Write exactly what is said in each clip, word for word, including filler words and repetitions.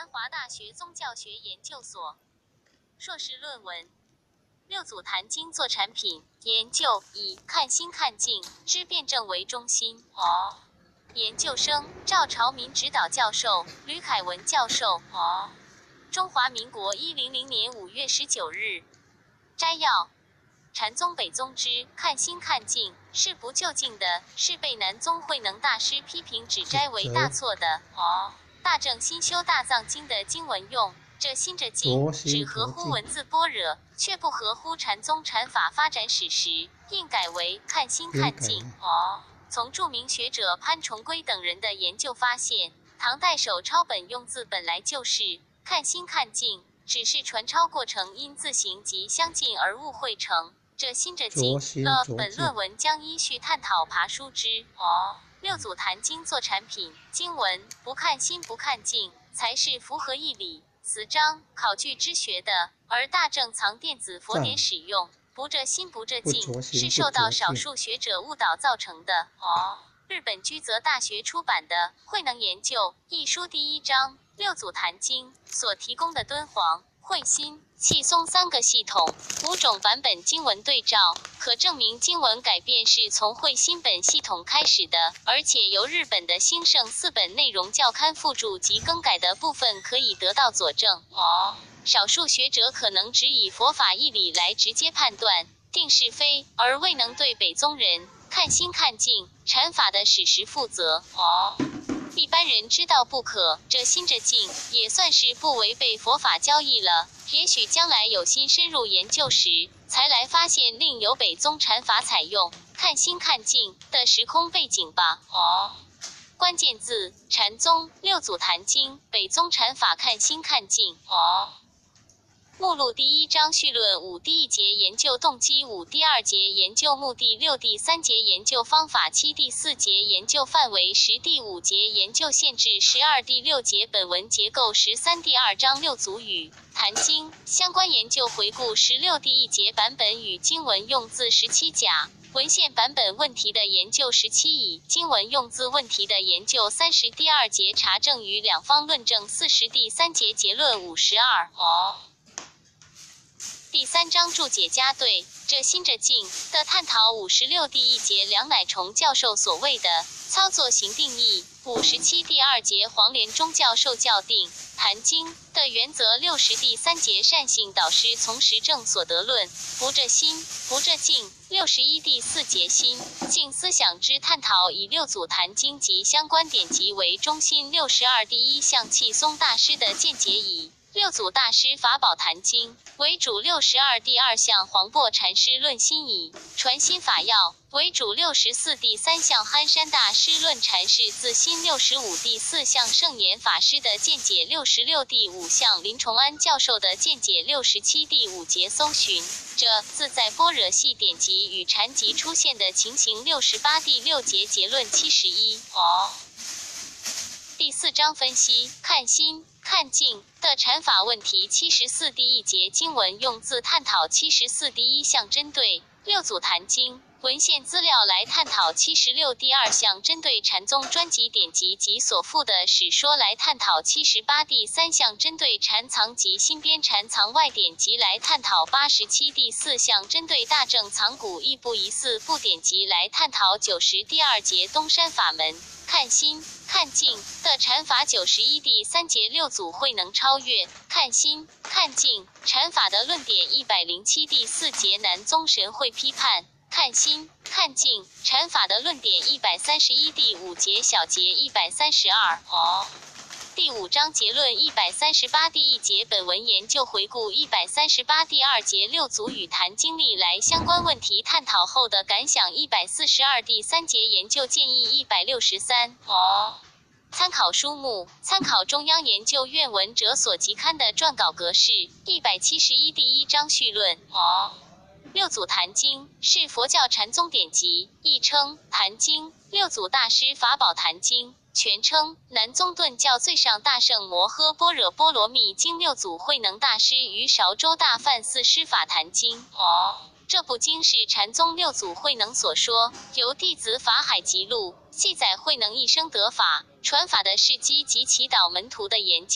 南华大学宗教学研究所硕士论文。六祖坛经作产品研究以看心看境之辩证为中心。哦，研究生赵朝民指导教授，吕凯文教授。哦，中华民国一零零年五月十九日。摘要：禅宗北宗之看心看境是不究竟的，是被南宗慧能大师批评指摘为大错的。哦，大正新修大藏经的经文用这心着境只合乎文字般若，却不合乎禅宗禅法发展史实，应改为看心看境。哦，从著名学者潘崇圭等人的研究发现，唐代手抄本用字本来就是看心看境，只是传抄过程因字形及相近而误会成这心着境了。本论文将依序探讨爬书之。哦，六祖坛经作产品经文不看心不看境，才是符合义理、词章、考据之学的，而大正藏电子佛典使用不着心不着境，是受到少数学者误导造成的。哦，日本居泽大学出版的《慧能研究》一书第一章六祖坛经所提供的敦煌、慧心、契松三个系统五种版本经文对照，可证明经文改变是从慧心本系统开始的，而且由日本的兴盛四本内容校勘附注及更改的部分可以得到佐证。哦，少数学者可能只以佛法义理来直接判断定是非，而未能对北宗人看心看境禅法的史实负责。哦，一般人知道不可，这心着境也算是不违背佛法教义了。也许将来有心深入研究时，才来发现另有北宗禅法采用看心看境的时空背景吧。哦，关键字：禅宗六祖坛经，北宗禅法看心看境。哦。目录第一章序论五第一节研究动机五第二节研究目的六第三节研究方法七第四节研究范围十第五节研究限制十二第六节本文结构十三第二章六祖语坛经相关研究回顾十六第一节版本与经文用字十七甲文献版本问题的研究十七乙经文用字问题的研究三十第二节查证与两方论证四十第三节结论五十二。哦，第三章注解加对这心着境的探讨五十六第一节梁乃崇教授所谓的操作型定义五十七第二节黄连忠教授校定坛经的原则六十第三节善性导师从实证所得论不着心不着境六十一第四节心境思想之探讨以六祖坛经及相关典籍为中心六十二第一项契松大师的见解以六祖大师法宝坛经为主六十二第二项黄檗禅师论心以传心法要为主六十四第三项憨山大师论禅师自心六十五第四项圣严法师的见解六十六第五项林崇安教授的见解六十七第五节搜寻这自在般若系典籍与禅集出现的情形六十八第六节结论七十一。哦，第四章分析看心看境的禅法问题七十四第一节经文用字探讨七十四第一项针对六祖坛经文献资料来探讨七十六第二项针对禅宗专辑典籍及所附的史说来探讨七十八第三项针对禅藏及新编禅藏外典籍来探讨八十七第四项针对大正藏古义部疑似部典籍来探讨九十第二节东山法门看心看境的禅法九十一第三节六祖慧能超越看心看境禅法的论点一百零七第四节南宗神会批判看心看境禅法的论点一百三十一第五节小节一百三十二。哦，第五章结论一百三十八第一节本文研究回顾一百三十八第二节六祖与坛经历来相关问题探讨后的感想一百四十二第三节研究建议一百六十三。哦，参考书目参考中央研究院文哲所集刊的撰稿格式一百七十一第一章序论。哦，六祖坛经是佛教禅宗典籍，亦称坛经六祖大师法宝坛经全称南宗顿教最上大圣摩诃般若波罗蜜经六祖慧能大师于韶州大梵寺师法坛经。哦，这部经是禅宗六祖慧能所说，由弟子法海集录，记载慧能一生得法、传法的事迹及祈祷门徒的言教。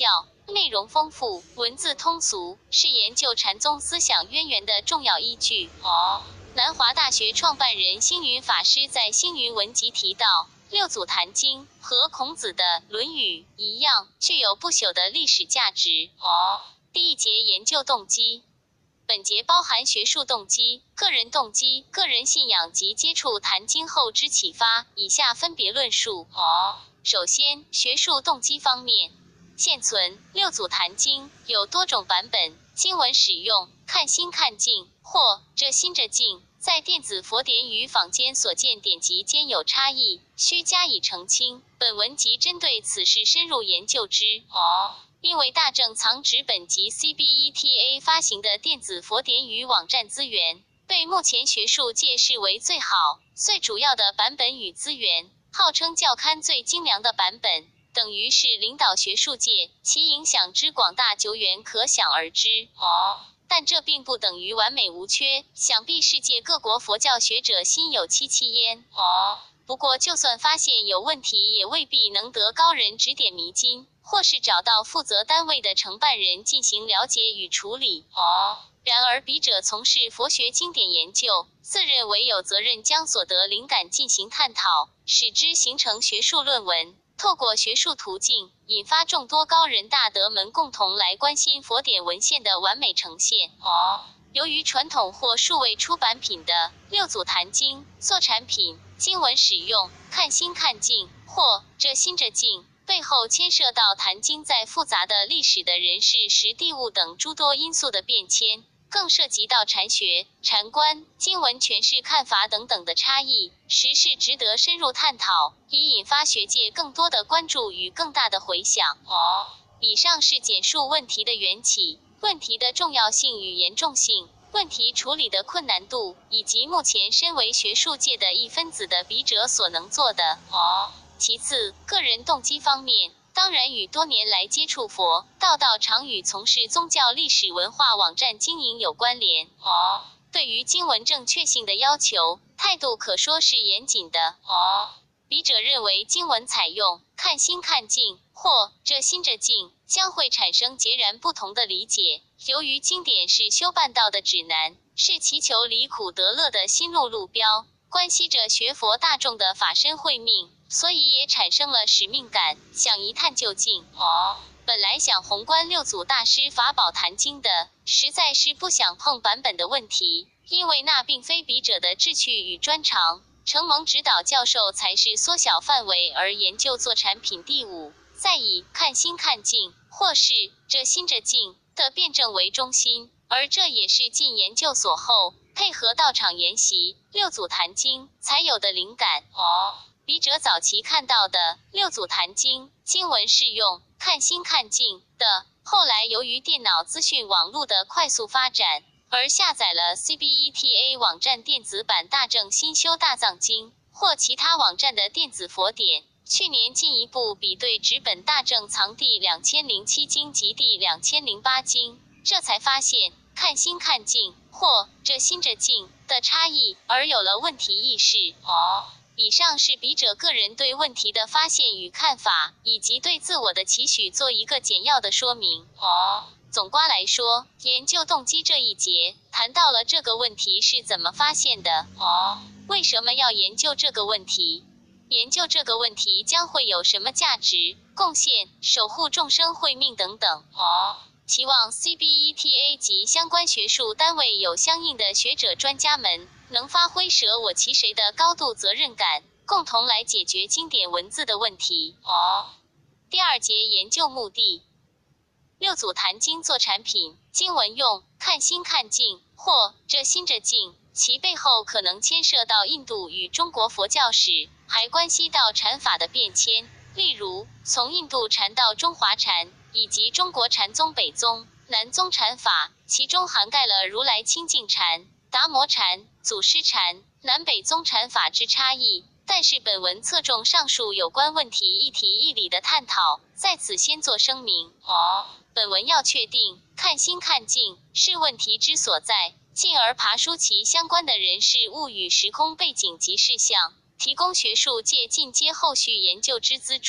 内容丰富，文字通俗，是研究禅宗思想渊源的重要依据。哦，南华大学创办人星云法师在星云文集提到，六祖坛经和孔子的《论语》一样，具有不朽的历史价值。哦，第一节研究动机。本节包含学术动机、个人动机、个人信仰及接触坛经后之启发，以下分别论述。哦，首先，学术动机方面，现存六祖坛经有多种版本，经文使用看心看境或着心着境，在电子佛典与坊间所见典籍间有差异，需加以澄清。本文即针对此事深入研究之。哦，因为大正藏纸本及 C B E T A 发行的电子佛典与网站资源，被目前学术界视为最好、最主要的版本与资源，号称教刊最精良的版本，等于是领导学术界，其影响之广大久远可想而知。哦，但这并不等于完美无缺，想必世界各国佛教学者心有戚戚焉。哦，不过就算发现有问题，也未必能得高人指点迷津，或是找到负责单位的承办人进行了解与处理。哦，然而笔者从事佛学经典研究，自认为有责任将所得灵感进行探讨，使之形成学术论文，透过学术途径，引发众多高人大德们共同来关心佛典文献的完美呈现。哦，由于传统或数位出版品的六祖坛经做产品，经文使用看心看境或着心着境，背后牵涉到坛经在复杂的历史的人事时地物等诸多因素的变迁，更涉及到禅学、禅观、经文诠释看法等等的差异，实是值得深入探讨，以引发学界更多的关注与更大的回响。哦，以上是简述问题的缘起、问题的重要性与严重性、问题处理的困难度，以及目前身为学术界的一分子的笔者所能做的。哦，其次，个人动机方面，当然与多年来接触佛道道场与从事宗教历史文化网站经营有关联。哦，对于经文正确性的要求，态度可说是严谨的。哦，笔者认为经文采用看心看境或着心着境，将会产生截然不同的理解。由于经典是修办道的指南，是祈求离苦得乐的心路路标，关系着学佛大众的法身慧命，所以也产生了使命感，想一探究竟。哦，本来想宏观六祖大师法宝坛经的，实在是不想碰版本的问题，因为那并非笔者的志趣与专长，承蒙指导教授才是缩小范围而研究做产品。第五，再以看心看境或是着心着境的辩证为中心，而这也是进研究所后配合道场研习六祖坛经才有的灵感。哦，笔者早期看到的六祖坛经经文是用看心看境的，后来由于电脑资讯网络的快速发展，而下载了 C B E T A 网站电子版大正新修大藏经或其他网站的电子佛典，去年进一步比对纸本大正藏第两千零七经及第两千零八经，这才发现看心看境或着心着境的差异，而有了问题意识。哦，以上是笔者个人对问题的发现与看法，以及对自我的期许做一个简要的说明。哦，总括来说，研究动机这一节谈到了这个问题是怎么发现的。哦，为什么要研究这个问题？研究这个问题将会有什么价值、贡献、守护众生慧命等等。哦，期望 C B E T A 及相关学术单位有相应的学者专家们，能发挥舍我其谁的高度责任感，共同来解决经典文字的问题。哦，第二节研究目的。六祖坛经做产品，经文用看心看境或着心着境，其背后可能牵涉到印度与中国佛教史，还关系到禅法的变迁，例如从印度禅到中华禅，以及中国禅宗北宗、南宗禅法，其中涵盖了如来清净禅、达摩禅、祖师禅、南北宗禅法之差异。但是本文侧重上述有关问题一题一理的探讨，在此先做声明。哦，本文要确定看心看境是问题之所在，进而爬梳其相关的人事物与时空背景及事项，提供学术界进阶后续研究之资助，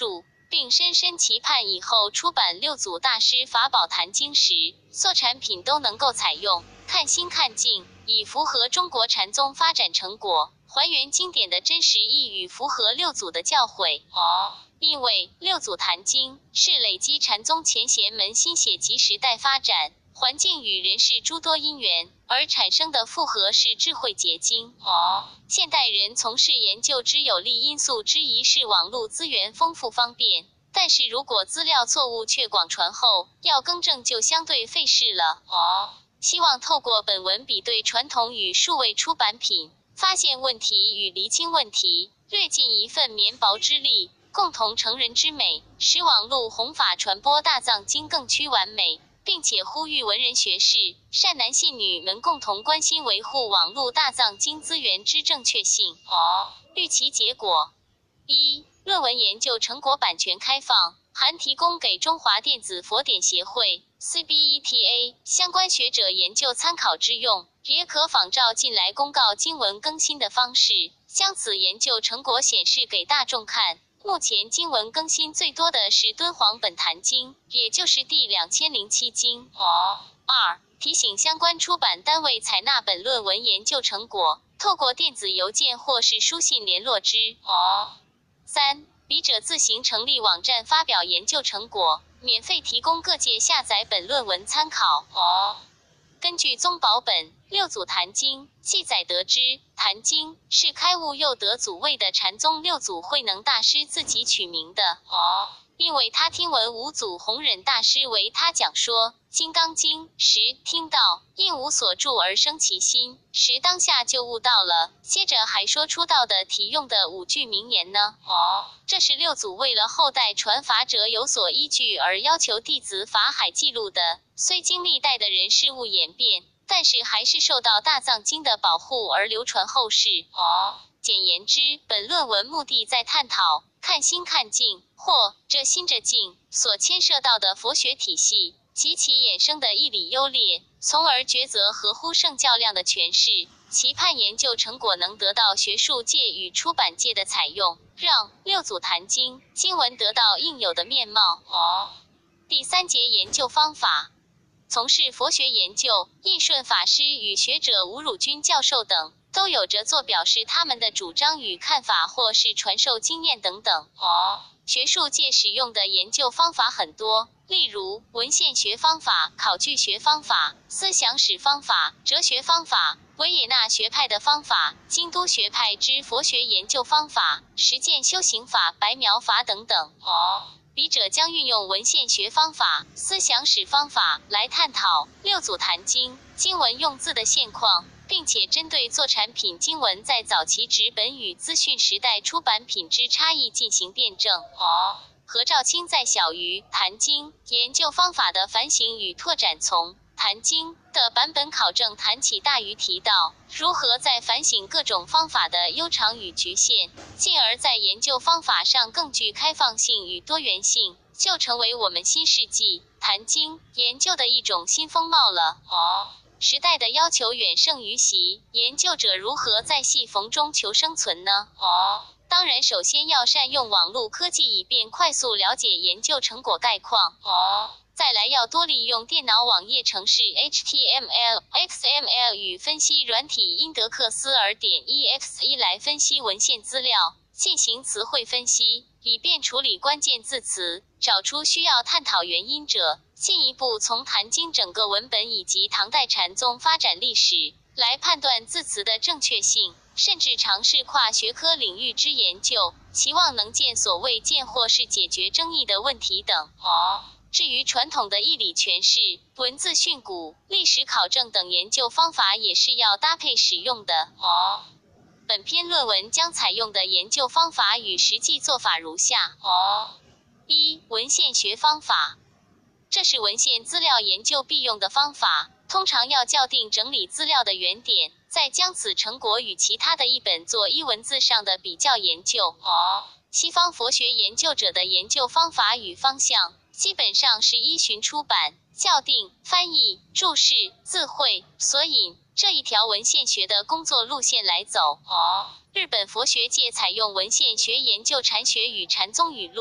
并深深期盼以后出版六祖大师法宝坛经时，做产品都能够采用看心看境，以符合中国禅宗发展成果，还原经典的真实意与符合六祖的教诲。哦，因为六祖坛经是累积禅宗前贤们心血及时代发展环境与人事诸多因缘而产生的复合式智慧结晶。哦，现代人从事研究之有利因素之一是网络资源丰富方便，但是如果资料错误却广传后，要更正就相对费事了。哦，希望透过本文比对传统与数位出版品，发现问题与厘清问题，略尽一份绵薄之力，共同成人之美，使网络弘法传播大藏经更趋完美，并且呼吁文人学士、善男信女们共同关心维护网络大藏经资源之正确性。哦，预期结果：一、论文研究成果版权开放，含提供给中华电子佛典协会 C B E T A 相关学者研究参考之用，也可仿照近来公告经文更新的方式，将此研究成果显示给大众看。目前经文更新最多的是敦煌本坛经，也就是第两千零七经。哦。二、提醒相关出版单位采纳本论文研究成果，透过电子邮件或是书信联络之。哦。三、笔者自行成立网站发表研究成果，免费提供各界下载本论文参考。哦。根据宗宝本六祖坛经记载得知，坛经是开悟又得祖位的禅宗六祖慧能大师自己取名的。哦，因为他听闻五祖弘忍大师为他讲说金刚经时，听到因无所住而生其心，时当下就悟到了。接着还说出道的题用的五句名言呢。哦，这是六祖为了后代传法者有所依据而要求弟子法海记录的，虽经历代的人事物演变，但是还是受到大藏经的保护而流传后世。哦，简言之，本论文目的在探讨看心看境，或这心着境所牵涉到的佛学体系及其衍生的义理优劣，从而抉择合乎圣教量的诠释，期盼研究成果能得到学术界与出版界的采用，让六祖坛经经文得到应有的面貌。哦，第三节研究方法。从事佛学研究，印顺法师与学者吴汝君教授等，都有着做表示他们的主张与看法，或是传授经验等等。哦，学术界使用的研究方法很多，例如文献学方法、考据学方法、思想史方法、哲学方法、维也纳学派的方法、京都学派之佛学研究方法、实践修行法、白描法等等。哦，笔者将运用文献学方法、思想史方法来探讨六祖坛经经文用字的现况，并且针对做产品经文在早期纸本与资讯时代出版品之差异进行辩证。哦，何兆清在小于坛经研究方法的反省与拓展，从坛经的版本考证谈起，大于提到如何在反省各种方法的悠长与局限，进而在研究方法上更具开放性与多元性，就成为我们新世纪坛经研究的一种新风貌了。哦，时代的要求远胜于习，研究者如何在细缝中求生存呢？哦，当然首先要善用网络科技，以便快速了解研究成果概况。哦，再来要多利用电脑网页程式 H T M L、X M L 与分析软体因德克斯尔点 E X E 来分析文献资料，进行词汇分析，以便处理关键字词，找出需要探讨原因者，进一步从坛经整个文本以及唐代禅宗发展历史来判断字词的正确性，甚至尝试跨学科领域之研究，期望能见所谓见或是解决争议的问题等。哦，至于传统的义理诠释、文字训诂、历史考证等研究方法，也是要搭配使用的。哦，本篇论文将采用的研究方法与实际做法如下。哦，一、文献学方法。这是文献资料研究必用的方法，通常要校定整理资料的原点，再将此成果与其他的译本做依文字上的比较研究。哦，西方佛学研究者的研究方法与方向，基本上是依循出版、校订、翻译、注释、字汇、索引这一条文献学的工作路线来走。哦，日本佛学界采用文献学研究禅学与禅宗语录、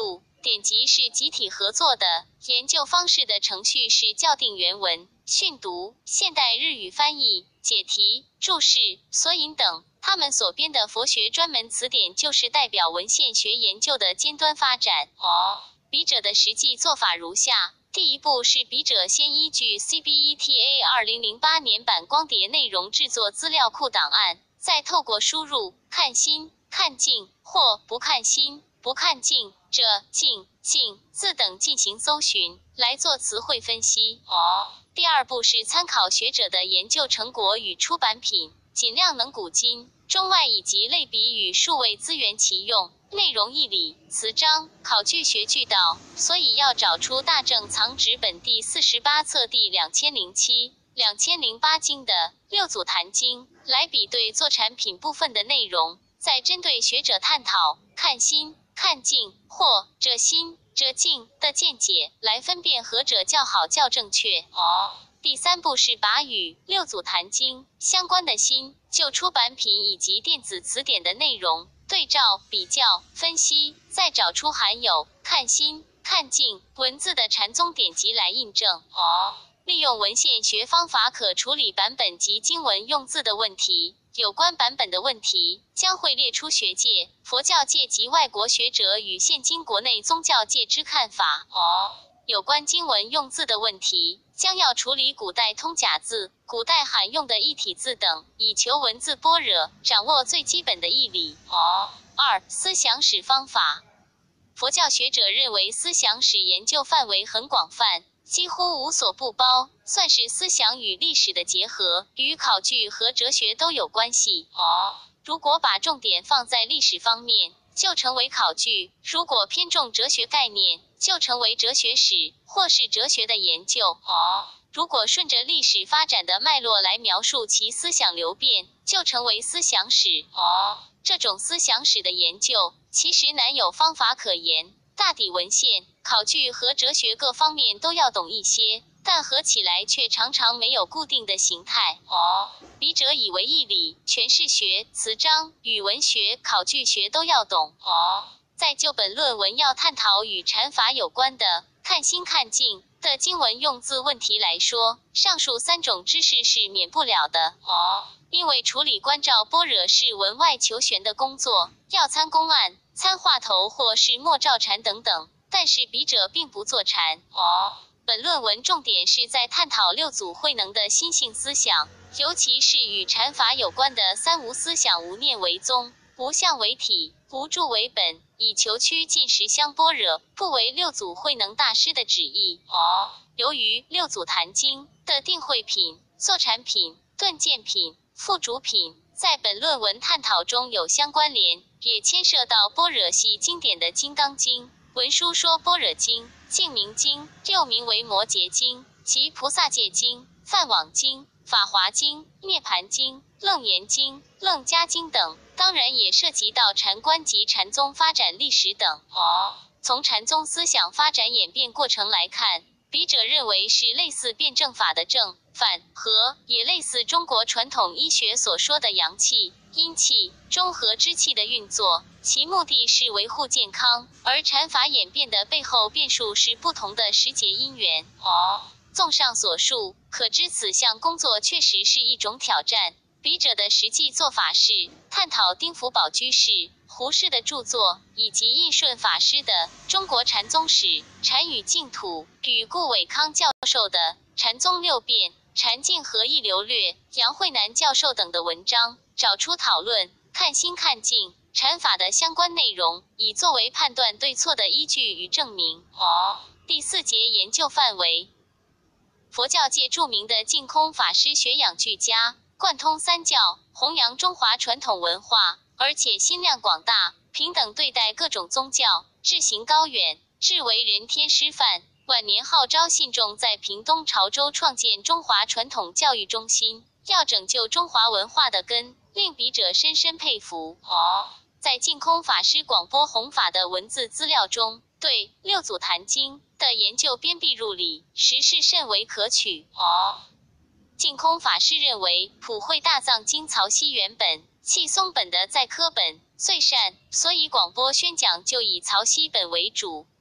典籍是集体合作的，研究方式的程序是校订原文、训读、现代日语翻译、解题、注释、索引等。他们所编的佛学专门词典就是代表文献学研究的尖端发展。哦，笔者的实际做法如下：第一步是笔者先依据 C B E T A 二零零八年版光碟内容制作资料库档案，再透过输入看新、看净或不看新、不看净、这、净、净字等进行搜寻，来做词汇分析。哦，第二步是参考学者的研究成果与出版品，尽量能古今中外以及类比与数位资源齐用，内容义理、词章、考据学俱到，所以要找出大正藏纸本第四十八册第两千零七、两千零八经的六祖坛经，来比对做产品部分的内容，再针对学者探讨看新、看净或这新、这净的见解，来分辨何者较好较正确。哦。第三步是把与六祖坛经相关的新旧出版品以及电子词典的内容对照、比较、分析，再找出含有看新、看净文字的禅宗典籍来印证。哦，利用文献学方法可处理版本及经文用字的问题。有关版本的问题，将会列出学界、佛教界及外国学者与现今国内宗教界之看法。哦，有关经文用字的问题，将要处理古代通假字、古代罕用的异体字等，以求文字般若，掌握最基本的义理。哦，二、思想史方法。佛教学者认为思想史研究范围很广泛，几乎无所不包，算是思想与历史的结合，与考据和哲学都有关系。哦，如果把重点放在历史方面，就成为考据；如果偏重哲学概念，就成为哲学史，或是哲学的研究。哦，如果顺着历史发展的脉络来描述其思想流变，就成为思想史。哦，这种思想史的研究，其实难有方法可言，大抵文献、考据和哲学各方面都要懂一些，但合起来却常常没有固定的形态。哦，笔者以为义理、诠释学、词章、语文学、考据学都要懂。哦，在就本论文要探讨与禅法有关的看新看净的经文用字问题来说，上述三种知识是免不了的。哦，因为处理观照般若是文外求玄的工作，要参公案、参话头或是默照禅等等，但是笔者并不做禅。哦，本论文重点是在探讨六祖慧能的心性思想，尤其是与禅法有关的三无思想：无念为宗，无相为体，无住为本，以求趋近实相般若，不为六祖慧能大师的旨意。哦，由于六祖坛经的定慧品、坐禅品、顿渐品、附主品，在本论文探讨中有相关联，也牵涉到般若系经典的《金刚经》、文殊说般若经、净明经，又名为摩诘经及菩萨戒经、梵网经、法华经、涅盘经、楞严经、楞伽经等，当然也涉及到禅观及禅宗发展历史等。哦，从禅宗思想发展演变过程来看，笔者认为是类似辩证法的正、反、和，也类似中国传统医学所说的阳气、阴气、中和之气的运作，其目的是维护健康，而禅法演变的背后变数是不同的时节因缘。哦，综上所述，可知此项工作确实是一种挑战。笔者的实际做法是探讨丁福宝居士、胡适的著作，以及印顺法师的《中国禅宗史》、禅与净土与顾伟康教授的《禅宗六变》、禅净合一流略、杨慧南教授等的文章，找出讨论看新看净禅法的相关内容，以作为判断对错的依据与证明。哦，第四节研究范围，佛教界著名的净空法师学养俱佳，贯通三教，弘扬中华传统文化，而且心量广大，平等对待各种宗教，志行高远，至为人天师范。晚年号召信众在屏东潮州创建中华传统教育中心，要拯救中华文化的根，令笔者深深佩服。哦，在净空法师广播弘法的文字资料中，对六祖坛经的研究鞭辟入里，实是甚为可取。哦，净空法师认为，普惠大藏经曹溪原本、契松本的在科本、最善，所以广播宣讲就以曹溪本为主，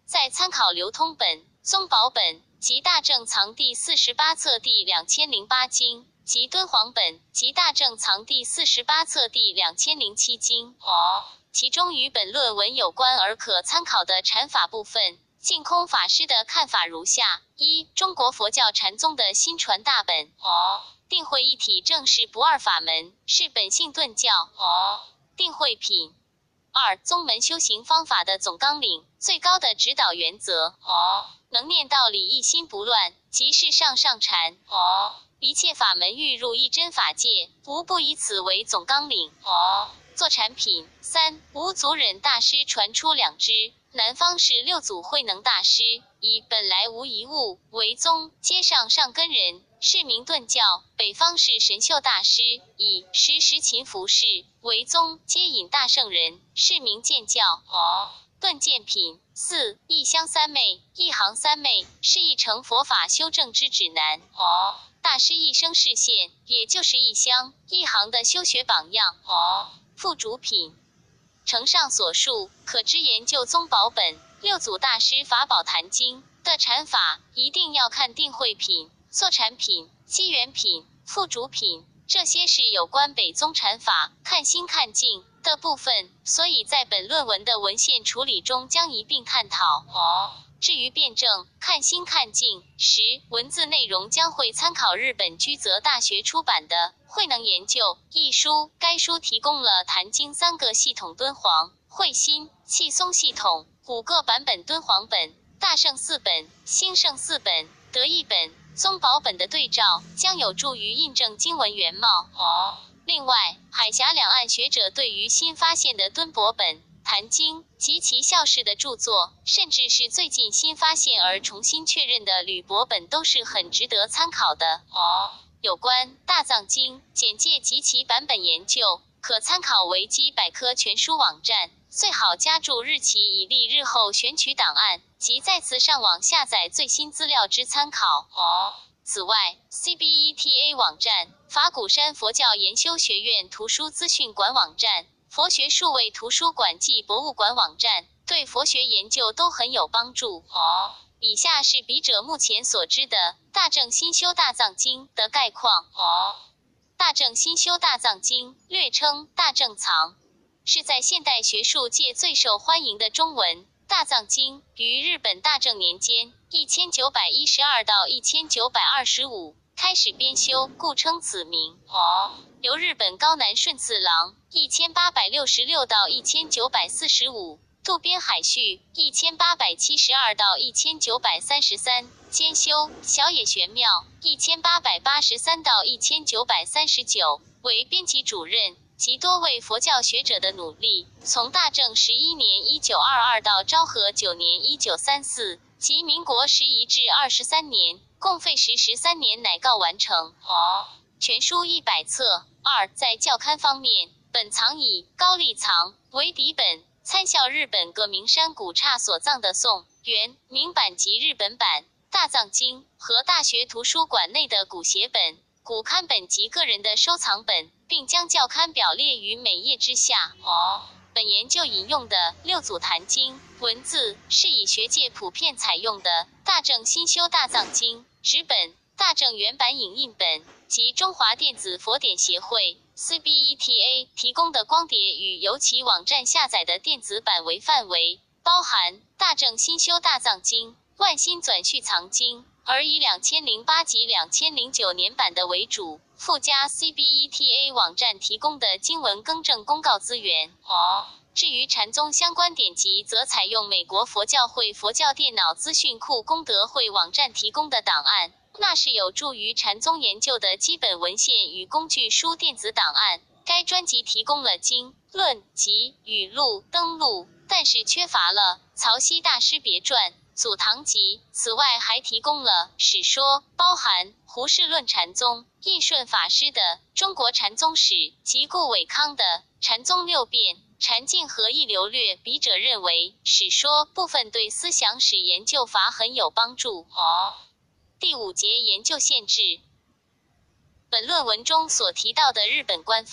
在参考流通本、宗宝本及大正藏第四十八册第两千零八经及敦煌本及大正藏第四十八册第两千零七经。哦，其中与本论文有关而可参考的禅法部分，净空法师的看法如下：一、中国佛教禅宗的新传大本。哦，定慧一体正是不二法门，是本性顿教。哦，定慧品。二、宗门修行方法的总纲领，最高的指导原则。哦，能念道理一心不乱，即是上上禅。哦，一切法门欲入一真法界，无不以此为总纲领。哦，做产品。三、吴祖忍大师传出两支，南方是六祖慧能大师，以本来无一物为宗，接上上根人，是名顿教；北方是神秀大师，以时时勤拂拭为宗，接引大圣人，是名渐教。哦，顿渐品。四、一香三昧，一行三昧是一成佛法修正之指南。哦，大师一生示现，也就是一香一行的修学榜样。哦，附主品。承上所述，可知研究宗宝本、六祖大师法宝坛经的禅法，一定要看定慧品、坐禅品、机缘品、附主品，这些是有关北宗禅法看心看境的部分，所以在本论文的文献处理中将一并探讨。哦，至于辩证看心看境时，文字内容将会参考日本居泽大学出版的《慧能研究》一书，该书提供了坛经三个系统敦煌、慧心、气松系统五个版本敦煌本、大圣四本、兴圣四本、得意本、宗宝本的对照，将有助于印证经文原貌。哦，另外，海峡两岸学者对于新发现的敦博本、坛经及其校士的著作，甚至是最近新发现而重新确认的吕伯本，都是很值得参考的。哦，有关大藏经简介及其版本研究，可参考维基百科全书网站，最好加注日期以利日后选取档案及再次上网下载最新资料之参考。哦，此外 ，C B E T A 网站、法鼓山佛教研修学院图书资讯馆网站、佛学数位图书馆暨博物馆网站，对佛学研究都很有帮助。哦，以下是笔者目前所知的《大正新修大藏经》的概况。哦，大正新修大藏经，略称大正藏，是在现代学术界最受欢迎的中文大藏经，于日本大正年间（一千九百一十二到一千九百二十五）开始编修，故称此名。哦，由日本高南顺次郎（一千八百六十六到一千九百四十五）渡边海旭（一千八百七十二到一千九百三十三）兼修，小野玄妙（一千八百八十三到一千九百三十九）为编辑主任。及多位佛教学者的努力，从大正十一年（一九二二）到昭和九年（一九三四）及民国十一至二十三年，共费时十三年乃告完成。哦，全书一百册。二、在校刊方面，本藏以高丽藏为底本，参效日本革名山古刹所藏的宋、元、明版及日本版大藏经和大学图书馆内的古写本、古刊本及个人的收藏本，并将校刊表列于每页之下。哦，本研究引用的六祖坛经文字是以学界普遍采用的大正新修大藏经纸本、大正原版影印本及中华电子佛典协会 C B E T A 提供的光碟与由其网站下载的电子版为范围，包含大正新修大藏经、万心纂续藏经，而以两千零八及两千零九年版的为主，附加 C B E T A 网站提供的经文更正公告资源。哦，至于禅宗相关典籍，则采用美国佛教会佛教电脑资讯库功德会网站提供的档案，那是有助于禅宗研究的基本文献与工具书电子档案。该专辑提供了经、论、集、语录、登录，但是缺乏了曹溪大师别传、祖堂集，此外还提供了史说，包含胡适论禅宗、印顺法师的《中国禅宗史》及顾伟康的《禅宗六变》、禅境和一流略。笔者认为史说部分对思想史研究法很有帮助。哦，第五节研究限制。本论文中所提到的日本官方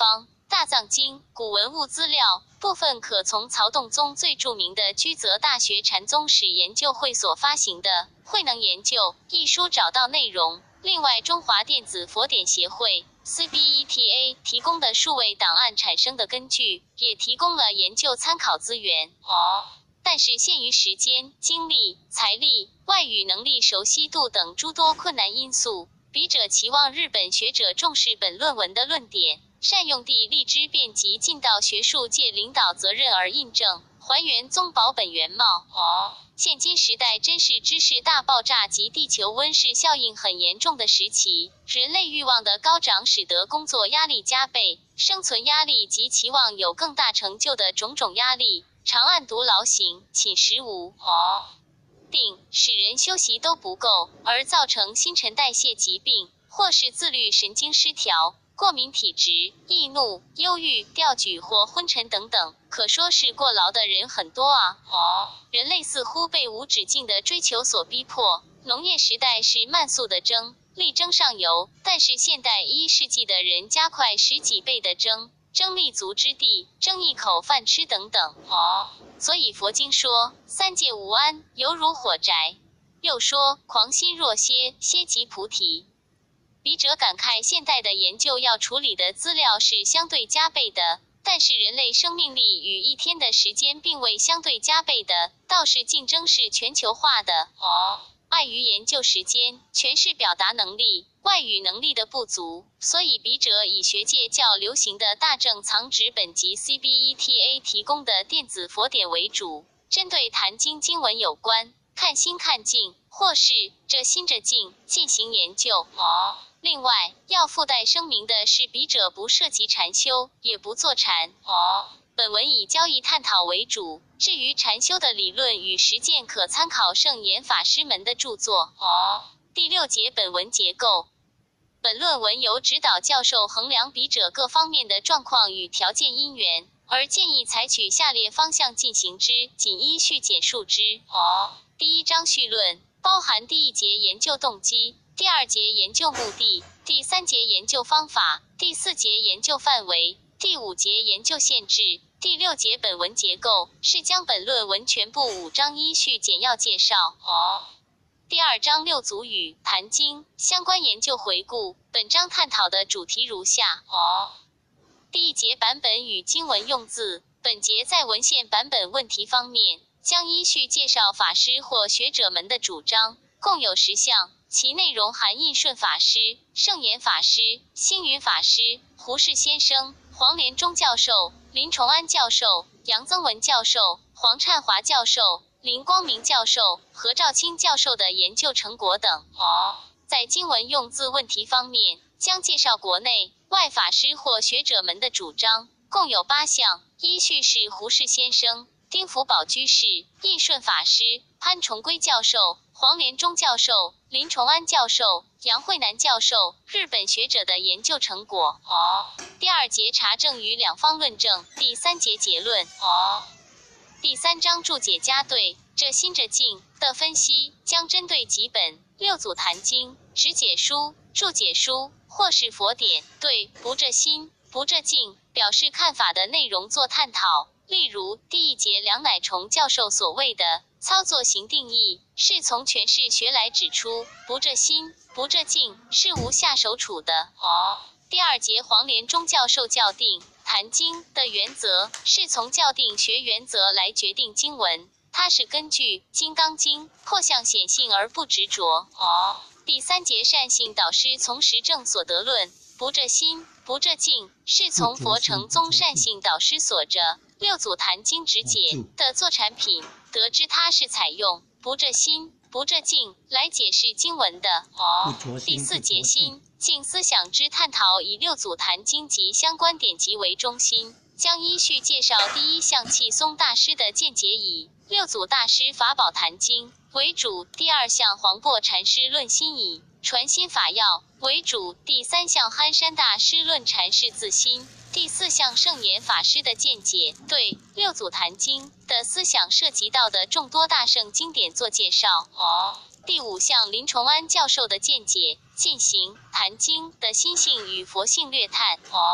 大藏经古文物资料部分可从曹洞宗最著名的居泽大学禅宗史研究会所发行的《慧能研究》一书找到内容。另外，中华电子佛典协会 C B E T A 提供的数位档案产生的根据，也提供了研究参考资源。哦，但是限于时间、精力、财力、外语能力熟悉度等诸多困难因素，笔者期望日本学者重视本论文的论点，善用地利之便及尽到学术界领导责任而印证，还原宗宝本原貌。哦，现今时代真是知识大爆炸及地球温室效应很严重的时期，人类欲望的高涨使得工作压力加倍，生存压力及期望有更大成就的种种压力，长按读劳形，寝食无哦定，使人休息都不够，而造成新陈代谢疾病，或是自律神经失调、过敏体质、易怒、忧郁、吊举或昏沉等等，可说是过劳的人很多啊。哦，人类似乎被无止境的追求所逼迫。农业时代是慢速的争，力争上游，但是现代一世纪的人加快十几倍的争，争立足之地，争一口饭吃等等。哦，所以佛经说三界无安，犹如火宅。又说狂心若歇，歇即菩提。笔者感慨，现代的研究要处理的资料是相对加倍的，但是人类生命力与一天的时间并未相对加倍的，倒是竞争是全球化的。哦，碍于研究时间、诠释表达能力、外语能力的不足，所以笔者以学界较流行的大正藏纸本及 C B E T A 提供的电子佛典为主，针对坛经经文有关看心看境，或是这心着境进行研究。哦，另外要附带声明的是，笔者不涉及禅修，也不做禅。哦，本文以交易探讨为主，至于禅修的理论与实践，可参考圣严法师们的著作。哦，第六节本文结构。本论文由指导教授衡量笔者各方面的状况与条件因缘，而建议采取下列方向进行之，仅依序简述之。哦，第一章绪论，包含第一节研究动机，第二节研究目的，第三节研究方法，第四节研究范围，第五节研究限制，第六节本文结构，是将本论文全部五章依序简要介绍。哦，第二章六祖语坛经相关研究回顾，本章探讨的主题如下。哦，第一节版本与经文用字，本节在文献版本问题方面，将依序介绍法师或学者们的主张，共有十项，其内容含印顺法师、圣严法师、星云法师、胡适先生、黄连忠教授、林崇安教授、杨增文教授、黄灿华教授、林光明教授、何兆清教授的研究成果等。哦，在经文用字问题方面，将介绍国内外法师或学者们的主张，共有八项，依序是胡适先生、丁福宝居士、印顺法师、潘崇圭教授、黄连忠教授、林崇安教授、杨惠南教授，日本学者的研究成果。哦，第二节查证与两方论证，第三节结论。哦，第三章注解加对这心着境的分析，将针对几本六祖坛经、直解书、注解书或是佛典对不着心、不着境表示看法的内容做探讨。例如第一节梁乃崇教授所谓的操作型定义，是从诠释学来指出不着心、不着境是无下手处的。哦，第二节黄连忠教授校订坛经的原则，是从校订学原则来决定经文，它是根据《金刚经》破相显性而不执着。哦，第三节善性导师从实证所得论，不着心、不着境，是从佛成宗善性导师所着六祖坛经直解的做产品，得知它是采用不着心、不着境来解释经文的。哦，第四节心境思想之探讨，以六祖坛经及相关典籍为中心，将依序介绍第一项契松大师的见解，以六祖大师法宝坛经为主；第二项黄檗禅师论心以传心法要为主；第三项憨山大师论禅释自心；第四项圣严法师的见解，对六祖坛经的思想涉及到的众多大圣经典做介绍。哦，第五项林崇安教授的见解，进行坛经的心性与佛性略探。哦，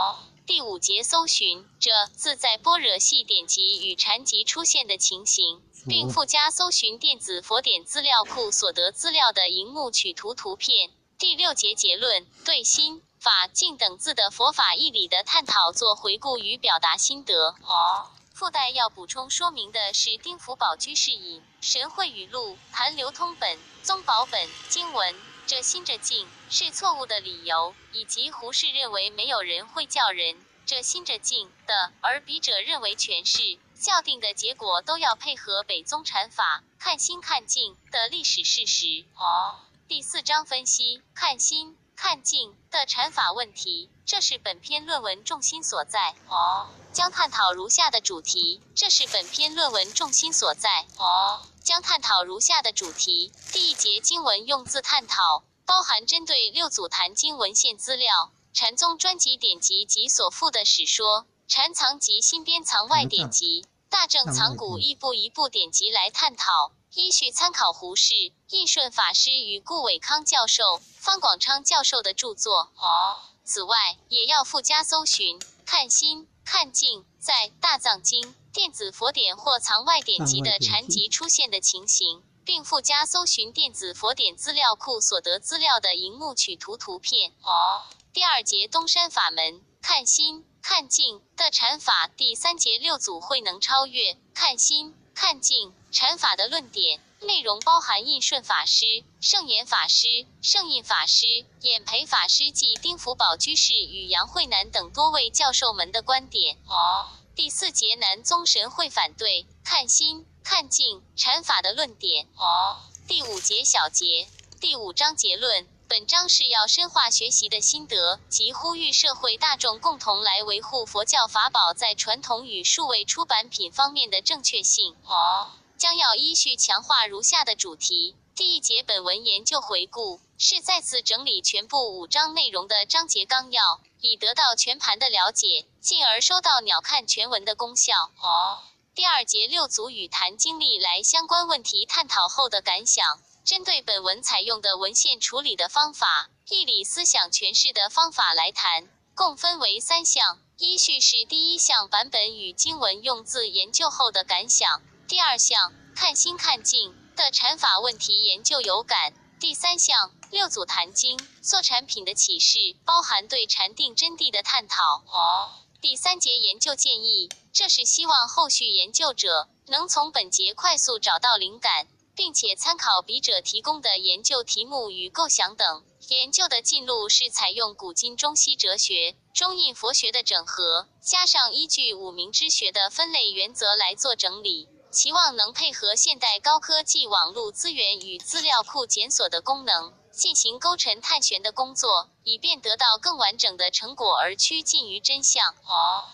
第五节搜寻这自在般若系典籍与禅集出现的情形，并附加搜寻电子佛典资料库所得资料的荧幕取图图片。第六节结论，对心、法、境等字的佛法义理的探讨做回顾与表达心得。哦，附带要补充说明的是，丁福宝居士引《神会语录》《谈流通本》《宗宝本》经文。这心着境是错误的理由，以及胡适认为没有人会叫人这心着境的，而笔者认为全是校定的结果都要配合北宗禅法看心看境的历史事实。哦，第四章分析看心看境的禅法问题，这是本篇论文重心所在。哦，将探讨如下的主题，这是本篇论文重心所在。哦，将探讨如下的主题：第一节经文用字探讨，包含针对六祖坛经文献资料、禅宗专辑典籍及所附的史说、禅藏及新编藏外典籍、大正藏古一部一部典籍来探讨，依序参考胡适、义顺法师与顾伟康教授、方广昌教授的著作。哦，此外，也要附加搜寻看心看境在大藏经、电子佛典或藏外典籍的禅集出现的情形，并附加搜寻电子佛典资料库所得资料的荧幕取图图片。哦，第二节东山法门看心看境的禅法，第三节六祖慧能超越看心看境禅法的论点，内容包含印顺法师、圣严法师、圣印法师、演培法师及丁福宝居士与杨慧南等多位教授们的观点。哦，第四节南宗神会反对看心看境禅法的论点。哦，第五节小节，第五章结论。本章是要深化学习的心得，及呼吁社会大众共同来维护佛教法宝在传统与数位出版品方面的正确性。哦，将要依序强化如下的主题。第一节本文研究回顾，是再次整理全部五章内容的章节纲要，以得到全盘的了解，进而收到鸟瞰全文的功效。哦，第二节六祖与坛经历来相关问题探讨后的感想，针对本文采用的文献处理的方法、义理思想诠释的方法来谈，共分为三项。依序是第一项版本与经文用字研究后的感想，第二项看心看境的禅法问题研究有感，第三项六祖坛经做禅品的启示，包含对禅定真谛的探讨。哦，第三节研究建议，这是希望后续研究者能从本节快速找到灵感，并且参考笔者提供的研究题目与构想等。研究的进路是采用古今中西哲学、中印佛学的整合，加上依据五明之学的分类原则来做整理，期望能配合现代高科技网络资源与资料库检索的功能，进行勾陈探寻的工作，以便得到更完整的成果而趋近于真相。哦，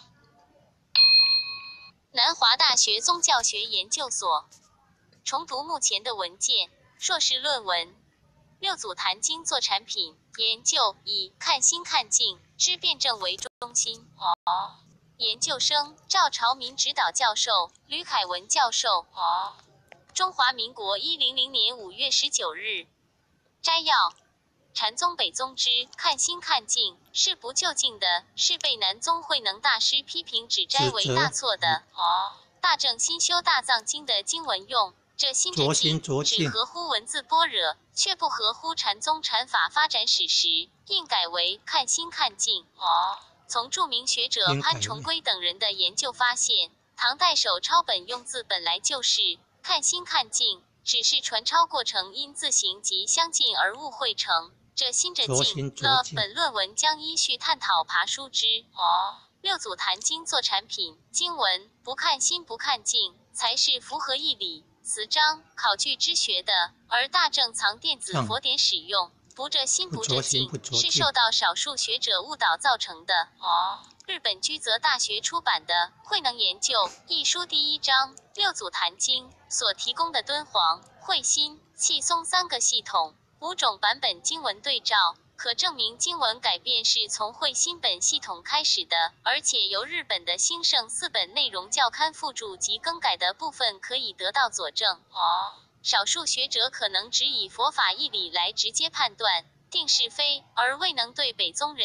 南华大学宗教学研究所重读目前的文件，硕士论文六祖坛经做产品研究，以看心看境之辩证为中心。哦，研究生赵朝民指导教授，吕凯文教授。哦，中华民国一零零年五月十九日。摘要：禅宗北宗之看心看境是不究竟的，是被南宗慧能大师批评指摘为大错的。哦，大正新修大藏经的经文用这心着境只合乎文字般若，却不合乎禅宗禅法发展史实，应改为看心看境。哦，从著名学者潘重圭等人的研究发现，唐代手抄本用字本来就是看心看境，只是传抄过程因字形及相近而误会成这心着境了。本论文将依序探讨爬书之。哦，六祖坛经做产品经文不看心不看境，才是符合义理词章考据之学的，而大正藏电子佛典使用不着心不着境，是受到少数学者误导造成的。哦，日本居泽大学出版的《慧能研究》一书第一章六祖坛经所提供的敦煌、慧心、契松三个系统五种版本经文对照，可证明经文改变是从慧心本系统开始的，而且由日本的兴盛四本内容校勘附注及更改的部分可以得到佐证。哦，少数学者可能只以佛法义理来直接判断定是非，而未能对北宗人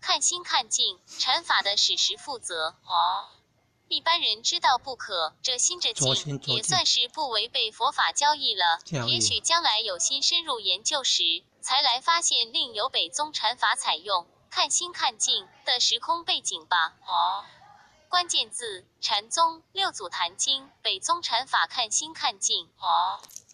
看心看境，禅法的史实负责。哦，一般人知道不可，这心着境也算是不违背佛法教义了。也许将来有心深入研究时，才来发现另有北宗禅法采用看心看境的时空背景吧。哦，关键字：禅宗、六祖坛经、北宗禅法看心看境。哦。